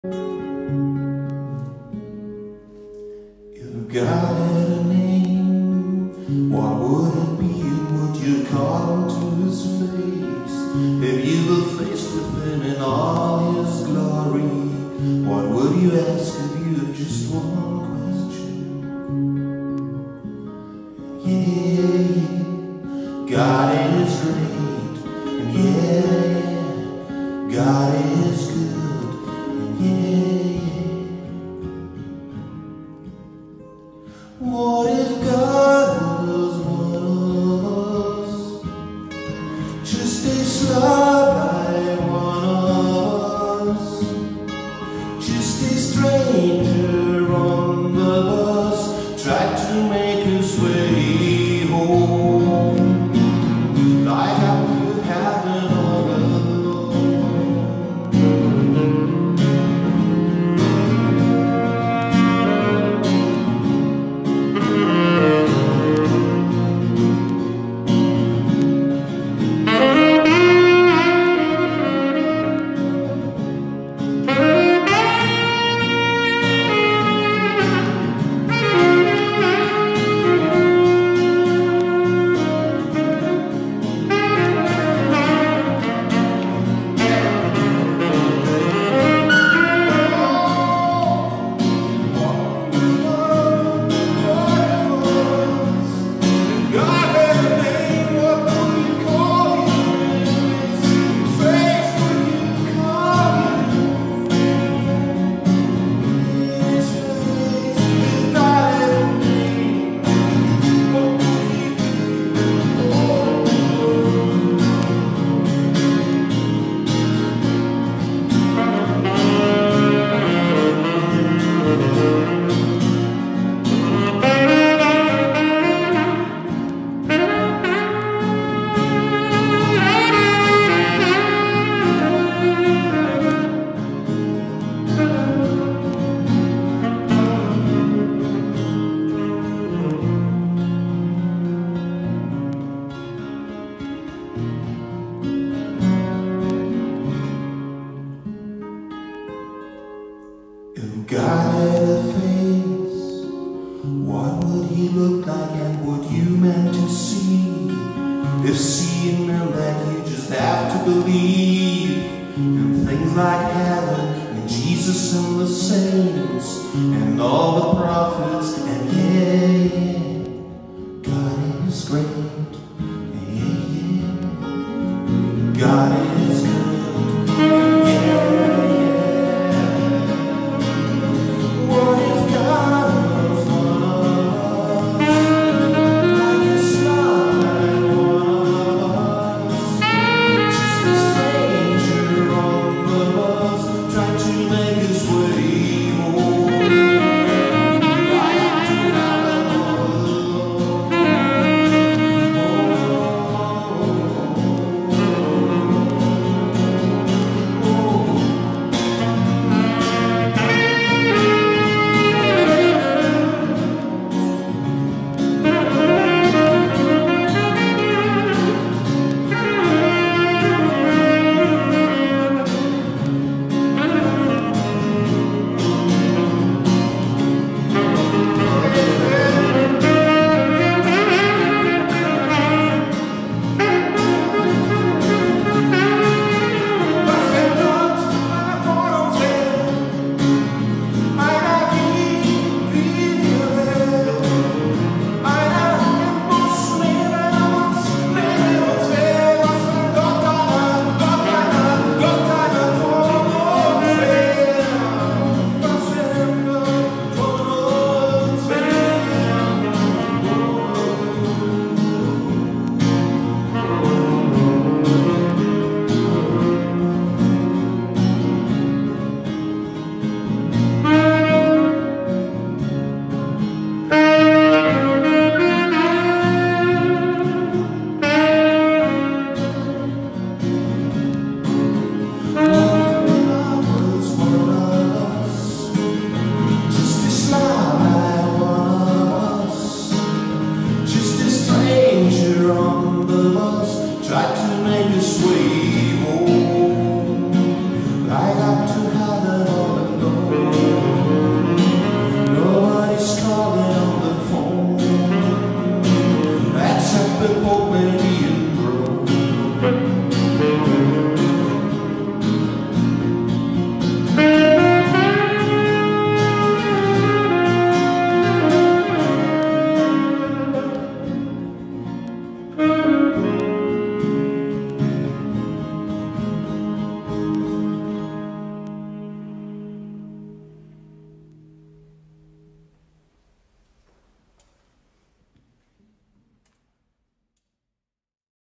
If God had a name, what would it be? Would you call him to his face? If you were faced with him in all his glory, what would you ask of you if just one question? Yeah, God is great, and yeah, God is good, and yeah. What if God was one of us? Just a slob like one of us, just a stranger on the bus, tried to make his way home, like I could have it all alone. If God had a face, what would he look like and would you meant to see? If seeing meant that you just have to believe in things like heaven and Jesus and the saints and all the prophets, and yeah, God is great, yeah, God is good, yeah. This